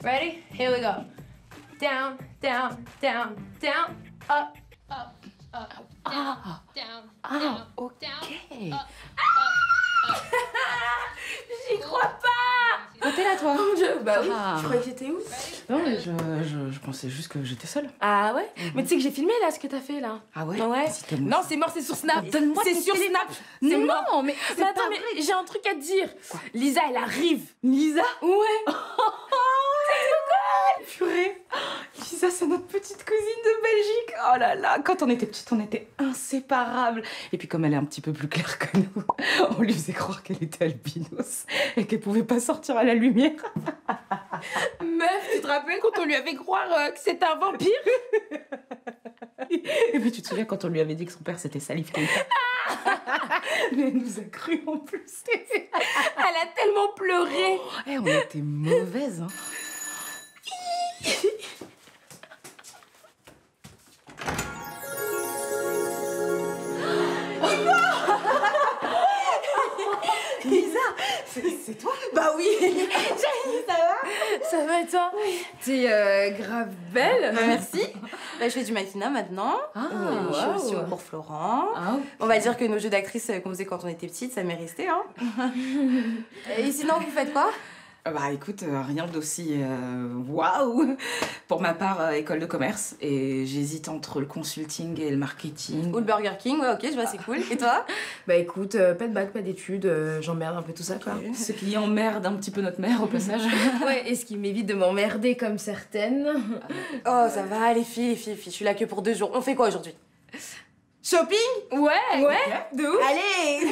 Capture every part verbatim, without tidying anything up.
Ready? Here we go. Down, down, down, down, up, up, up, down, down, Ah, down, ok. down, up, up, up. J'y crois pas! Oh, t'es là, toi? Mon Dieu, bah oui. Ah. Tu croyais que j'étais où? Non, mais je, je, je pensais juste que j'étais seule. Ah ouais? Mais tu sais que j'ai filmé là ce que t'as fait là. Ah ouais? Ouais. Si t'aimes- Non, c'est mort, c'est sur Snap. Donne-moi C'est ton sur téléphone. Snap. C'est Non, mort. mais Mais attends, pas mais j'ai un truc à te dire. Quoi? Lisa, elle arrive. Lisa? Ouais. Purée. Lisa, c'est notre petite cousine de Belgique. Oh là là, quand on était petite, on était inséparables. Et puis comme elle est un petit peu plus claire que nous, on lui faisait croire qu'elle était albinos et qu'elle pouvait pas sortir à la lumière. Meuf, tu te rappelles quand on lui avait croire euh, que c'était un vampire? Et puis tu te souviens quand on lui avait dit que son père c'était Salif Keita? Mais elle nous a cru en plus. Elle a tellement pleuré. Eh, on était mauvaises, hein. Lisa, c'est toi? Bah oui. Salut, ça va? Ça va et toi? Oui. T'es euh, grave belle. Bah, merci. Bah, je fais du mannequinat maintenant. Ah, Euh, je wow. suis aussi pour Florent. Ah, On va dire que nos jeux d'actrice euh, qu'on faisait quand on était petite, ça m'est resté. Hein. Et sinon, vous faites quoi? bah écoute, euh, rien d'aussi euh, waouh. Pour ma part, euh, école de commerce. Et j'hésite entre le consulting et le marketing. Ou le Burger King, ouais, ok, je vois, c'est cool. Et toi? Bah écoute, euh, pas de bac, pas d'études, euh, j'emmerde un peu tout ça quoi. Ce qui emmerde un petit peu notre mère au passage. Ouais, et ce qui m'évite de m'emmerder comme certaines. Oh, ça va, les filles, les filles, les filles, je suis là que pour deux jours. On fait quoi aujourd'hui? Shopping? Ouais, ouais, de ouf. Allez.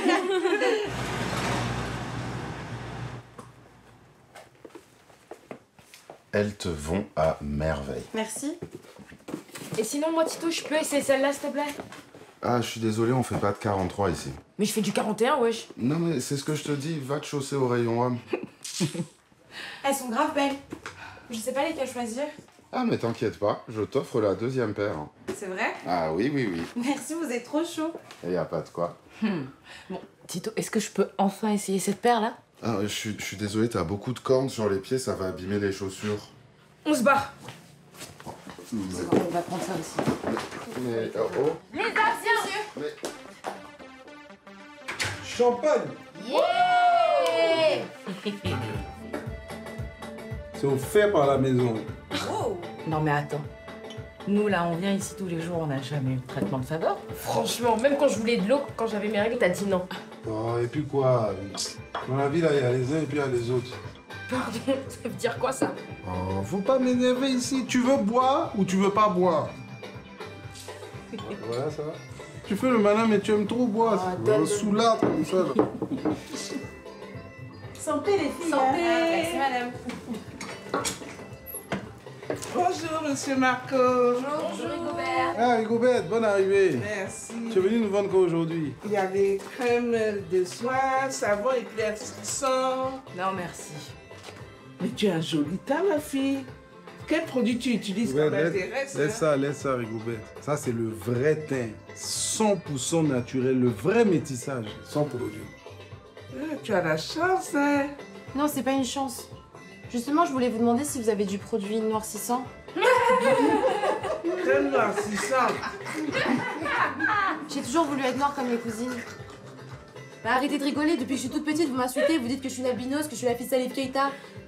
Elles te vont à merveille. Merci. Et sinon, moi Tito, je peux essayer celle-là s'il te plaît? Ah, je suis désolé, on fait pas de quarante-trois ici. Mais je fais du quarante et un, wesh. Non mais c'est ce que je te dis, va te chausser au rayon homme. Elles sont grave belles. Je sais pas lesquelles choisir. Ah mais t'inquiète pas, je t'offre la deuxième paire. C'est vrai? Ah oui, oui, oui. Merci, vous êtes trop chaud. Et y a pas de quoi. Bon, Tito, est-ce que je peux enfin essayer cette paire-là? Ah, je suis, je suis désolé, t'as beaucoup de cornes sur les pieds, ça va abîmer les chaussures. On se barre. C'est bon, on va prendre ça aussi. Mais, oh, oh. Les viens. Mais... Champagne! Yeah. C'est offert par la maison. Non mais attends. Nous là, on vient ici tous les jours, on n'a jamais eu de traitement de faveur. Franchement, même quand je voulais de l'eau, quand j'avais mes règles, t'as dit non. Oh, et puis quoi? Dans la vie, là, il y a les uns et puis il y a les autres. Pardon, ça veut dire quoi ça? Oh, faut pas m'énerver ici. Tu veux boire ou tu veux pas boire? Voilà, ça va. Tu fais le malin, mais tu aimes trop boire. Ah, C'est donne, sous l'art comme ça, là. Santé, les filles. Santé. Merci, madame. Bonjour, monsieur Marco. Bonjour Rigobert. Ah, Rigobert, bonne arrivée. Merci. Tu es venu nous vendre quoi aujourd'hui? Il y a les crèmes de soie, savon éclaircissant. Non merci. Mais tu as un joli teint, ma fille. Quel produit tu utilises Ouais, qui laisse, m'intéresse? laisse ça, laisse ça, Rigobert. Ça, c'est le vrai teint. cent pour cent naturel, le vrai métissage, sans produit. Ah, tu as la chance, hein. Non, c'est pas une chance. Justement, je voulais vous demander si vous avez du produit noircissant. Crème noircissante. J'ai toujours voulu être noire comme mes cousines. Bah, arrêtez de rigoler, depuis que je suis toute petite, vous m'insultez, vous dites que je suis une albinos, que je suis la fille de Salif Keita.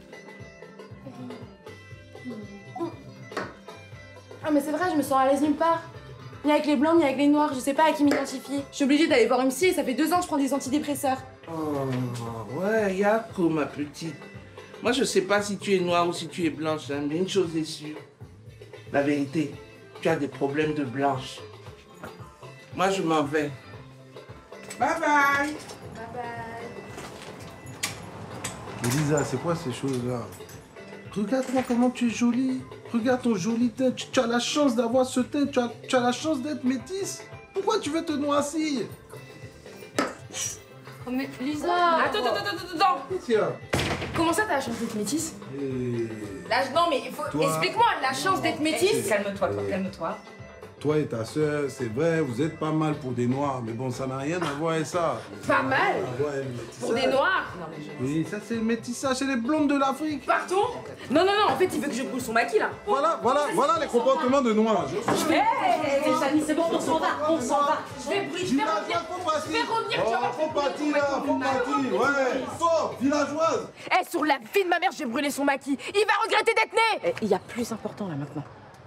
Ah mais c'est vrai, je me sens à l'aise nulle part. Ni avec les blancs, ni avec les noirs, je sais pas à qui m'identifier. Je suis obligée d'aller voir une psy et ça fait deux ans que je prends des antidépresseurs. Oh, ouais, Yako, ma petite. Moi, je sais pas si tu es noire ou si tu es blanche, hein, mais une chose est sûre. La vérité, tu as des problèmes de blanche. Moi, je m'en vais. Bye bye. Bye bye. Elisa, c'est quoi ces choses-là? Regarde-moi comment tu es jolie. Regarde ton joli teint. Tu, tu as la chance d'avoir ce teint. Tu as, tu as la chance d'être métisse. Pourquoi tu veux te noircir? Oh mais Lisa. Attends, attends, attends, attends, attends. Tiens. Comment ça t'as la chance d'être métisse? Et... Là, non mais il faut... Toi. Explique-moi, la chance d'être métisse? Calme-toi, toi, Euh. calme-toi. toi et ta soeur, c'est vrai, vous êtes pas mal pour des noirs, mais bon, ça n'a rien à voir avec ça. Pas mal Ah ouais, le pour des métissage. noirs. Oui, ça c'est le métissage, c'est les blondes de l'Afrique. Partons. Non, non, non, en fait, il veut que je brûle son maquis, là. Voilà, voilà, voilà les comportements de noirs. Je... Hé, Samy, c'est bon, on s'en va, on s'en va. Je vais brûler, je vais Villageois, revenir. faut partir. Je vais revenir, tu vas voir. Oh, faut partir là, faut partir, ouais. Sors, villageoise. Eh, sur la vie de ma mère, j'ai brûlé son maquis. Il va regretter d'être né. Il y a plus important là maintenant.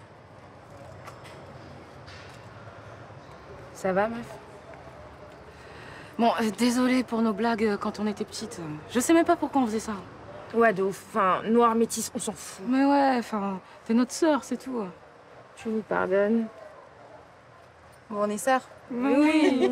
Ça va, meuf? Bon, euh, désolée pour nos blagues euh, quand on était petite. Je sais même pas pourquoi on faisait ça. Ouais, de ouf. Enfin, noir, métis, on s'en fout. Mais ouais, enfin, t'es notre sœur, c'est tout. Je vous pardonne. Bon, on est sœurs. Oui.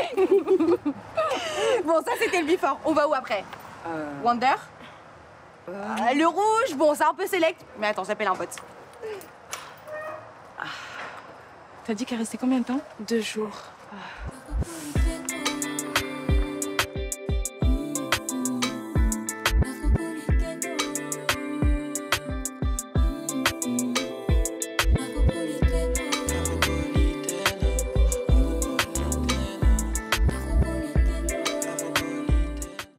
Bon, ça c'était le before. On va où après? Euh, Wonder? Euh, le rouge, bon, c'est un peu select. Mais attends, j'appelle un pote. T'as dit qu'elle restait combien de temps? Deux jours. Ah.